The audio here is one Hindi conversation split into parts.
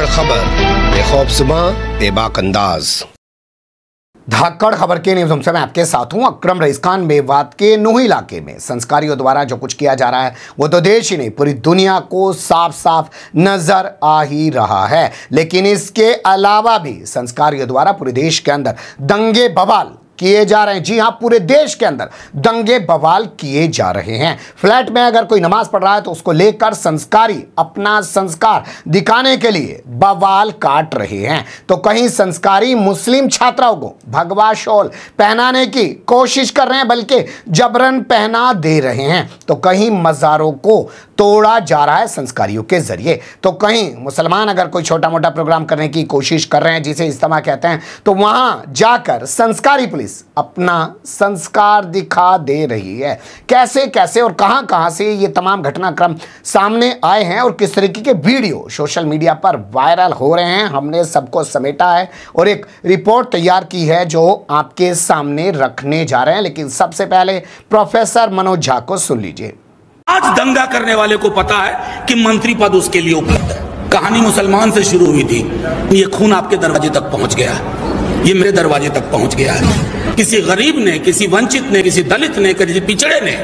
धाकड़ खबर बेखौफसमा बेबाक अंदाज। धाकड़ खबर के न्यूज़ रूम से मैं आपके साथ हूं अकरम रईस खान। मेवात के नूही इलाके में संस्कारियों द्वारा जो कुछ किया जा रहा है वो तो देश ही नहीं पूरी दुनिया को साफ साफ नजर आ ही रहा है। लेकिन इसके अलावा भी संस्कारियों द्वारा पूरे देश के अंदर दंगे बवाल किए जा रहे हैं। जी हां, पूरे देश के अंदर दंगे बवाल किए जा रहे हैं। फ्लैट में अगर कोई नमाज पढ़ रहा है तो उसको लेकर संस्कारी अपना संस्कार दिखाने के लिए बवाल काट रहे हैं, तो कहीं संस्कारी मुस्लिम छात्राओं को भगवा शॉल पहनाने की कोशिश कर रहे हैं बल्कि जबरन पहना दे रहे हैं, तो कहीं मज़ारों को तोड़ा जा रहा है संस्कारियों के जरिए, तो कहीं मुसलमान अगर कोई छोटा मोटा प्रोग्राम करने की कोशिश कर रहे हैं जिसे इज्तिमा कहते हैं, तो वहां जाकर संस्कारी पुलिस अपना संस्कार दिखा दे रही है। कैसे कैसे और कहां कहां से ये तमाम घटनाक्रम सामने आए हैं और किस तरीके के वीडियो सोशल मीडिया पर वायरल हो रहे हैं, हमने सबको समेटा है और एक रिपोर्ट तैयार की है जो आपके सामने रखने जा रहे हैं। लेकिन सबसे पहले प्रोफेसर मनोज झा को सुन लीजिए। आज दंगा करने वाले को पता है कि मंत्री पद उसके लिए उपलब्ध है। कहानी मुसलमान से शुरू हुई थी, ये खून आपके दरवाजे तक पहुंच गया, ये मेरे दरवाजे तक पहुंच गया है। किसी गरीब ने, किसी वंचित ने, किसी दलित ने, किसी पिछड़े ने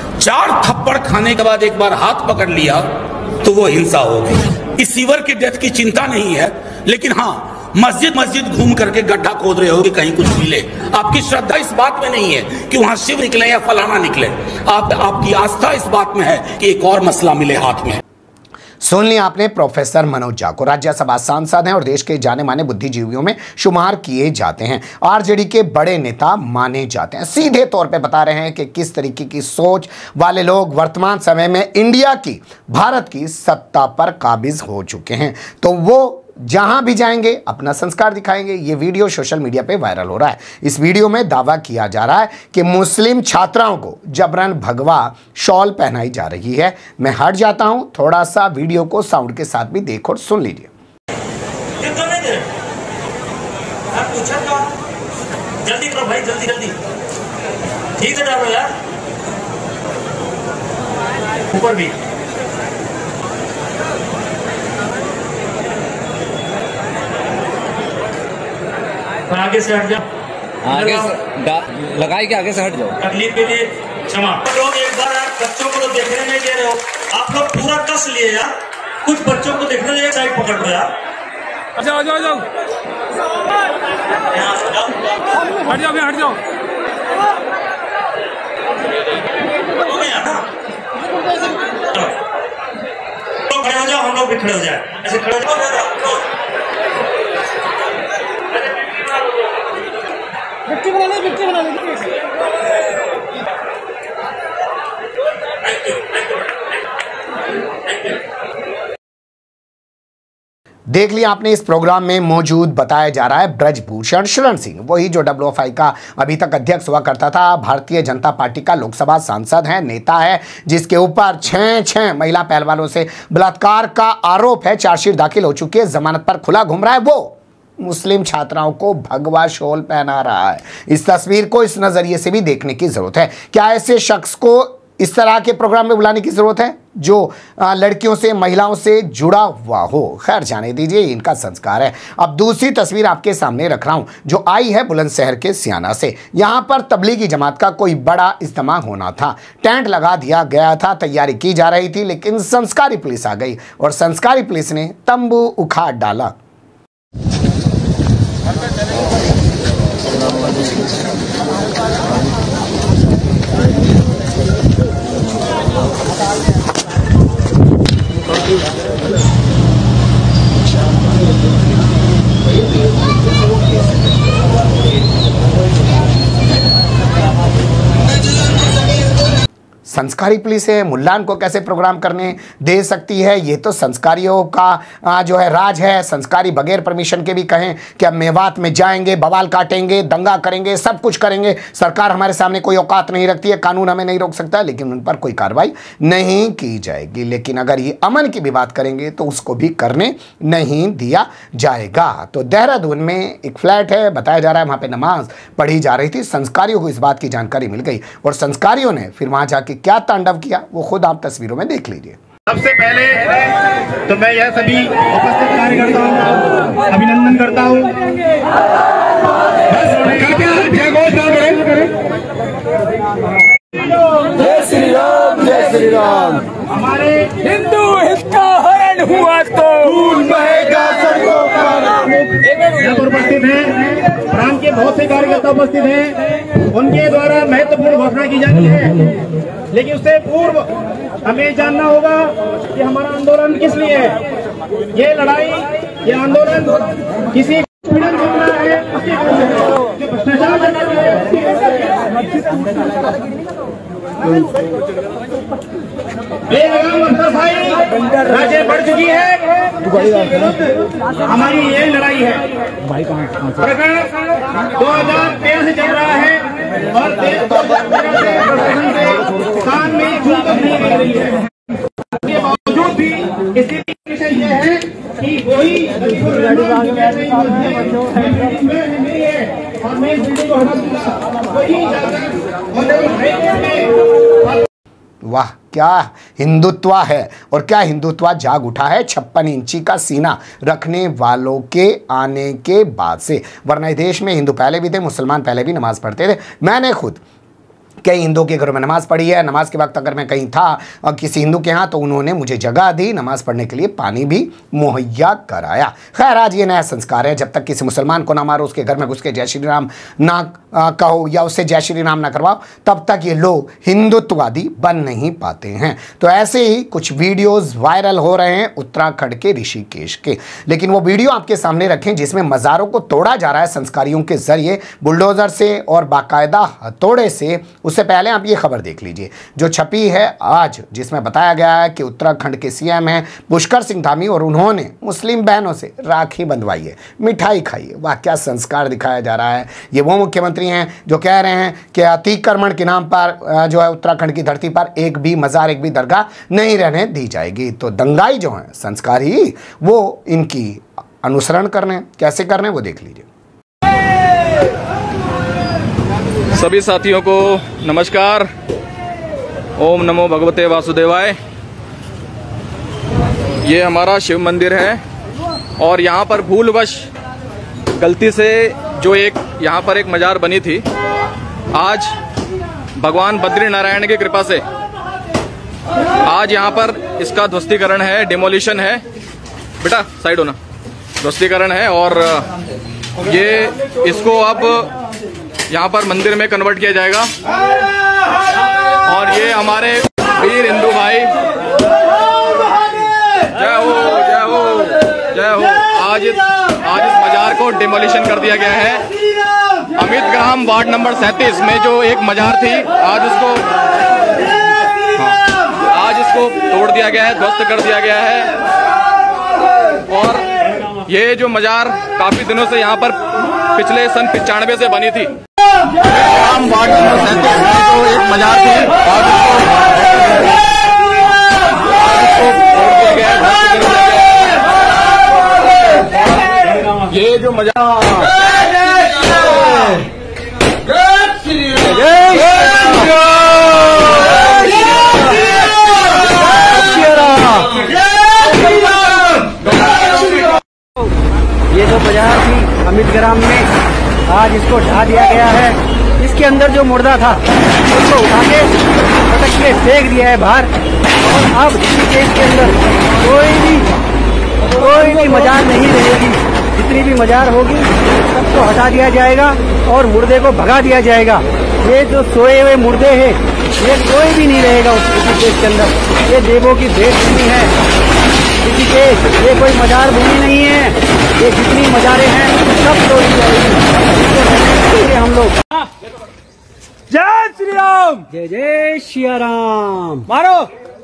4 थप्पड़ खाने के बाद एक बार हाथ पकड़ लिया तो वो हिंसा हो गई। इस सीवर की डेथ की चिंता नहीं है, लेकिन हाँ, मस्जिद मस्जिद घूम करके गड्ढा खोद रहे हो कि कहीं कुछ मिले। आपकी श्रद्धा इस बात में नहीं है कि वहां शिव निकले या फलाना निकले, आपकी आस्था इस बात में है कि एक और मसला मिले हाथ में। सुन लिया आपने प्रोफेसर मनोज झा को। राज्यसभा सांसद हैं और देश के जाने माने बुद्धिजीवियों में शुमार किए जाते हैं, आरजेडी के बड़े नेता माने जाते हैं। सीधे तौर पे बता रहे हैं कि किस तरीके की सोच वाले लोग वर्तमान समय में इंडिया की, भारत की सत्ता पर काबिज हो चुके हैं, तो वो जहां भी जाएंगे अपना संस्कार दिखाएंगे। ये वीडियो सोशल मीडिया पे वायरल हो रहा है। इस वीडियो में दावा किया जा रहा है कि मुस्लिम छात्राओं को जबरन भगवा शॉल पहनाई जा रही है। मैं हट जाता हूं, थोड़ा सा वीडियो को साउंड के साथ भी देखो और सुन लीजिए। जल्दी करो भाई, जल्दी जल्दी, ठीक है डालो यार, ऊपर भी। आगे से हट जाओ, आगे से लगाई के आगे से हट जाओ। तकलीफ के लिए क्षमा। लोग एक बार आप बच्चों को तो देखने नहीं दे रहे हो, आप लोग पूरा कस लिए यार, कुछ बच्चों को देखने दे, साइड पकड़ लो यार। अच्छा आ जाओ, हट जाओ, हट जाओ। हो गया ना, तो खड़े हो जाओ, हम लोग भी खड़े हो जाए, ऐसे खड़े हो जाओ। विक्टी बना ले। देख लिया आपने, इस प्रोग्राम में मौजूद बताया जा रहा है ब्रजभूषण शरण सिंह, वही जो WFI का अभी तक अध्यक्ष हुआ करता था, भारतीय जनता पार्टी का लोकसभा सांसद है, नेता है, जिसके ऊपर 6 महिला पहलवानों से बलात्कार का आरोप है, चार्जशीट दाखिल हो चुकी है, जमानत पर खुला घूम रहा है। वो मुस्लिम छात्राओं को भगवा शॉल पहना रहा है। इस तस्वीर को इस नजरिए से भी देखने की जरूरत है। क्या ऐसे शख्स को इस तरह के प्रोग्राम में बुलाने की जरूरत है जो लड़कियों से, महिलाओं से जुड़ा हुआ हो? खैर जाने दीजिए, इनका संस्कार है। अब दूसरी तस्वीर आपके सामने रख रहा हूं जो आई है बुलंदशहर के सियाना से। यहां पर तबलीगी जमात का कोई बड़ा इज्तिमा होना था, टेंट लगा दिया गया था, तैयारी की जा रही थी, लेकिन संस्कारी पुलिस आ गई और संस्कारी पुलिस ने तंबू उखाड़ डाला। संस्कारी पुलिस है, मुल्लान को कैसे प्रोग्राम करने दे सकती है? ये तो संस्कारियों का जो है राज है। संस्कारी बगैर परमिशन के भी कहें कि अब मेवात में जाएंगे, बवाल काटेंगे, दंगा करेंगे, सब कुछ करेंगे, सरकार हमारे सामने कोई औकात नहीं रखती है, कानून हमें नहीं रोक सकता, लेकिन उन पर कोई कार्रवाई नहीं की जाएगी। लेकिन अगर ये अमन की भी बात करेंगे तो उसको भी करने नहीं दिया जाएगा। तो देहरादून में एक फ्लैट है, बताया जा रहा है वहाँ पर नमाज पढ़ी जा रही थी। संस्कारियों को इस बात की जानकारी मिल गई और संस्कारियों ने फिर वहाँ जाके क्या तांडव किया वो खुद आप तस्वीरों में देख लीजिए। सबसे पहले तो मैं यह सभी उपस्थित कार्यकर्ताओं का अभिनंदन करता हूँ। जय घोष ना करें। जय श्री राम, जय श्री राम। हमारे हिंदू हित का हरण हुआ तो खून बहेगा सड़कों पर। उपस्थित हैं, प्रांत के बहुत से कार्यकर्ता उपस्थित हैं, उनके द्वारा महत्वपूर्ण घोषणा की जाती है। लेकिन उससे पूर्व हमें जानना होगा कि हमारा आंदोलन किस लिए है। ये लड़ाई, ये आंदोलन किसी पीड़न को रहा है, भ्रष्टाचार करना राज्य बढ़ चुकी है, हमारी ये लड़ाई है। प्रकरण 2013 से चल रहा है और 2013 से कान में झूठ नहीं बन रही है। इसके बावजूद भी स्थिति विषय यह है कि कोई नहीं है और मैं इस बिल्डिंग को हटा दूंगा। वही वाह, क्या हिंदुत्व है और क्या हिंदुत्व जाग उठा है 56 इंची का सीना रखने वालों के आने के बाद से। वरना देश में हिंदू पहले भी थे, मुसलमान पहले भी नमाज पढ़ते थे। मैंने खुद कई हिंदुओं के घरों में नमाज़ पढ़ी है। नमाज के वक्त अगर मैं कहीं था और किसी हिंदू के यहाँ, तो उन्होंने मुझे जगह दी, नमाज़ पढ़ने के लिए पानी भी मुहैया कराया। खैर, आज ये नया संस्कार है, जब तक किसी मुसलमान को ना मारो, उसके घर में घुस के जय श्री राम ना कहो या उससे जय श्री राम ना करवाओ, तब तक ये लोग हिंदुत्ववादी बन नहीं पाते हैं। तो ऐसे ही कुछ वीडियोज़ वायरल हो रहे हैं उत्तराखंड के ऋषिकेश के। लेकिन वो वीडियो आपके सामने रखें जिसमें मज़ारों को तोड़ा जा रहा है संस्कारियों के जरिए, बुलडोज़र से और बाकायदा हथौड़े से। उससे पहले आप ये खबर देख लीजिए जो छपी है आज, जिसमें बताया गया है कि उत्तराखंड के सीएम हैं पुष्कर सिंह धामी और उन्होंने मुस्लिम बहनों से राखी बंधवाई है, मिठाई खाई है। वाह, क्या संस्कार दिखाया जा रहा है। ये वो मुख्यमंत्री हैं जो कह रहे हैं कि अतिक्रमण के नाम पर जो है उत्तराखंड की धरती पर एक भी मज़ार, एक भी दरगाह नहीं रहने दी जाएगी। तो दंगाई जो है संस्कारी, वो इनकी अनुसरण करने, कैसे करने वो देख लीजिए। सभी साथियों को नमस्कार। ओम नमो भगवते वासुदेवाय। ये हमारा शिव मंदिर है और यहाँ पर भूलवश गलती से जो यहाँ पर एक मजार बनी थी, आज भगवान बद्री नारायण की कृपा से आज यहाँ पर इसका ध्वस्तीकरण है, डिमोलिशन है। बेटा साइड होना, ध्वस्तीकरण है और ये इसको अब यहाँ पर मंदिर में कन्वर्ट किया जाएगा। और ये हमारे वीर हिंदू भाई, जय हो जय हो जय हो। आज इस मजार को डिमोलिशन कर दिया गया है। अमित ग्राम वार्ड नंबर 37 में जो एक मजार थी, आज इसको तोड़ दिया गया है, ध्वस्त कर दिया गया है। और ये जो मजार काफी दिनों से यहाँ पर पिछले सन 95 से बनी थी। ग्राम वार्ड नंबर 37 में जो एक मजार थी, आज इसको तोड़ दिया गया है। ये जो मजार ये जो बाजार थी अमित ग्राम में, आज इसको ढा दिया गया है। इसके अंदर जो मुर्दा था उसको उठा के पटक के फेंक दिया है बाहर। और अब इसी केस के अंदर कोई भी मजार नहीं रहेगी। जितनी भी मजार होगी सबको हटा दिया जाएगा और मुर्दे को भगा दिया जाएगा। ये जो सोए हुए मुर्दे हैं, ये कोई भी नहीं रहेगा उसी केस के अंदर। ये देवों की भेंट भूमि है इसी केस, ये कोई मजार भूमि नहीं है। ये जितनी मजारें हैं सब तोड़ी जाएगी हम लोग। जय श्री राम, जय जय श्री राम। मारो।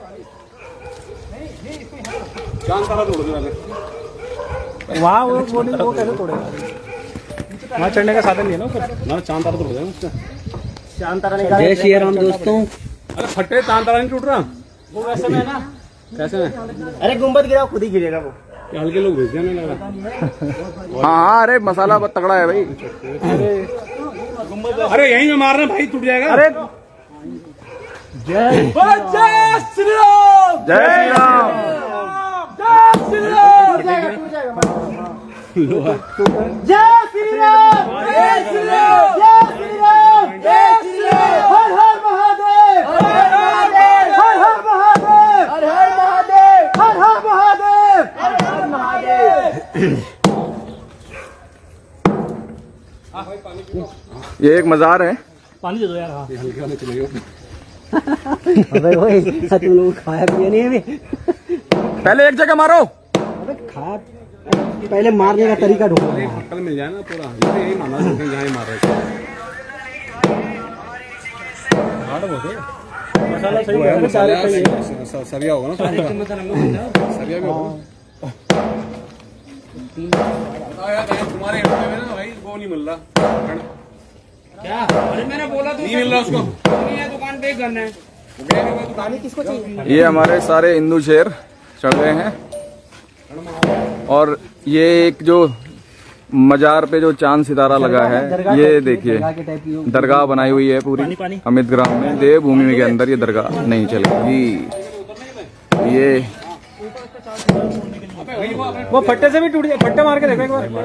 वहाँ वो कैसे तोड़ेगा? वहाँ चढ़ने का साधन नहीं है ना ऊपर, ना चांद तारा तोड़ देगा। चांद तारा निकाल। जय श्री राम दोस्तों। अरे फटे चांद तारा नहीं टूट रहा वो वैसे में ना, कैसे में? अरे गुम्बद गिरा खुद ही गिरेगा वो। हल्के लोग भेज देने लगा। हाँ, अरे मसाला बहुत तगड़ा है भाई। अरे यहीं में मारना भाई, टूट जाएगा। अरे जय श्री राम। जय श्री राम। जय श्री राम। जय श्री राम। जय श्री राम। जय श्री राम। जय श्री राम। हर हर महादेव। हर हर महादेव। हर हर महादेव। हर हर महादेव। हर हर महादेव। हर हर महादेव। ये एक मजार है। पानी दे दो यार। अबे वही तुम लोग खाया पिया नहीं अभी। पहले एक जगह मारो। अबे खा पहले मारने का तरीका ढूंढो। कल मिल जाए ना पूरा। यही मारना जहाँ ही मार रहे मसाला सही है। सरिया होगा ना। सरिया भी होगा। तुम्हारे ना भाई वो नहीं मिल रहा। क्या? अरे मैंने बोला तो नहीं मिल रहा उसको। नहीं है दुकान पे गन है। पानी किसको चाहिए? ये हमारे सारे हिंदू शेर चढ़ गए हैं और ये एक जो मजार पे जो चांद सितारा लगा है, ये देखिए दरगाह बनाई हुई है पूरी अमित ग्राम में। देवभूमि के अंदर ये दरगाह नहीं चलेगी। ये वो फट्टे से भी टूट गया। फट्टे मार के देखो एक बार।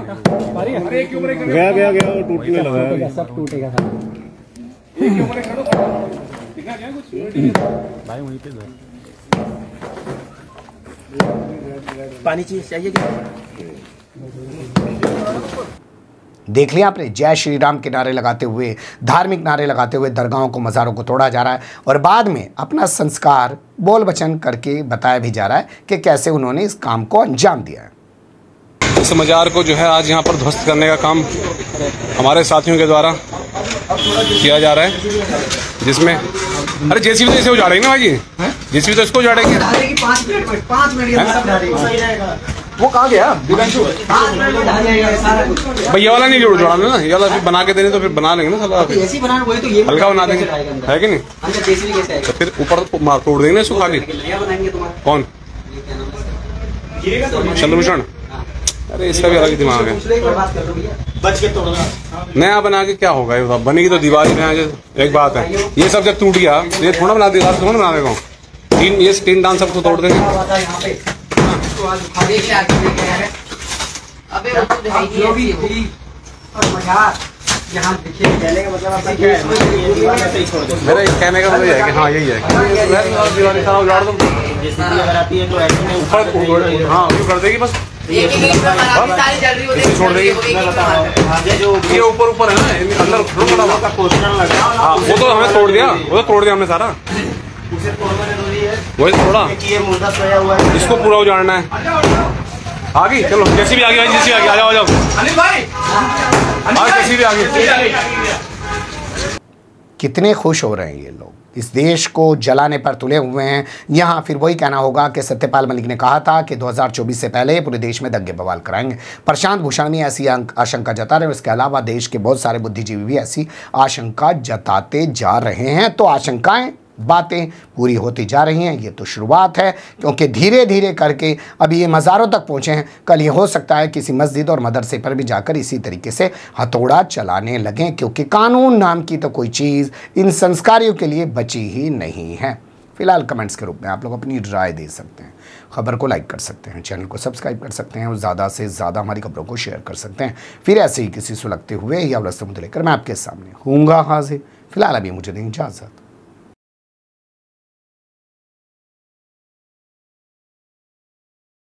गया वो टूटने लगा। सब टूटेगा। भाई वहीं पे पानी चाहिए क्या? देख लिया आपने, जय श्री राम के नारे लगाते हुए, धार्मिक नारे लगाते हुए दरगाहों को, मज़ारों को तोड़ा जा रहा है और बाद में अपना संस्कार बोल वचन करके बताया भी जा रहा है कि कैसे उन्होंने इस काम को अंजाम दिया है। इस मजार को जो है आज यहाँ पर ध्वस्त करने का काम हमारे साथियों के द्वारा किया जा रहा है, जिसमें अरे जेसीबी तो इसे उजाड़ेंगे ना भाई जी। जेसीबी तो इसको उजाड़ेंगे। 5 मिनट वो कहाँ गया? भैया वाला नहीं जोड़ जोड़ा ना, ये वाला बना के देने तो फिर बना लेंगे ना साला। ऐसी बनाना वही तो ये हल्का बना देंगे, है कि नहीं? अंदर जेसीबी कैसे आएगा? तो फिर ऊपर तोड़ देंगे ना इसको खाली। बनाएंगे तुम्हारा कौन? चंद्रभूषण। अरे इसका भी अलग दिमाग है। बच के तोड़ना नया बना के क्या होगा? ये बनेगी तो दीवार ही। एक बात है, ये सब जब टूट गया ये थोड़ा बना देगा, थोड़ा बना देगा। तीन ये तीन डांस सबको तोड़ देंगे। यहाँ पे अबे जो भी और मजार यहाँ देखिए चलेगा, मतलब मेरा कहने का मतलब है कि हाँ यही है। उजाड़ दो ऊपर। हाँ कर देगी बस, छोड़ देगी। ये ऊपर ऊपर है ना, अंदर हाँ वो तो हमें तोड़ दिया, वो तो तोड़ दिया हमने सारा। वही थोड़ा इसको पूरा उजाड़ना है। आ गई, चलो जैसी भी आ गई, जैसी आ गई, आ जाओ आ जाओ जैसी भी आ गई। कितने खुश हो रहे हैं ये लोग, इस देश को जलाने पर तुले हुए हैं। यहाँ फिर वही कहना होगा कि सत्यपाल मलिक ने कहा था कि 2024 से पहले पूरे देश में दंगे बवाल कराएंगे। प्रशांत भूषण भी ऐसी आशंका जता रहे हैं। इसके अलावा देश के बहुत सारे बुद्धिजीवी भी ऐसी आशंका जताते जा रहे हैं। तो आशंकाएं, बातें पूरी होती जा रही हैं। ये तो शुरुआत है, क्योंकि धीरे धीरे करके अभी ये मज़ारों तक पहुँचे हैं। कल ये हो सकता है किसी मस्जिद और मदरसे पर भी जाकर इसी तरीके से हथौड़ा चलाने लगें, क्योंकि कानून नाम की तो कोई चीज़ इन संस्कारियों के लिए बची ही नहीं है। फिलहाल कमेंट्स के रूप में आप लोग अपनी राय दे सकते हैं, खबर को लाइक कर सकते हैं, चैनल को सब्सक्राइब कर सकते हैं और ज़्यादा से ज़्यादा हमारी खबरों को शेयर कर सकते हैं। फिर ऐसे ही किसी सुलगते हुए या मुद्दे लेकर मैं आपके सामने हूँगा हाजिर। फिलहाल अभी मुझे दें इजाज़त।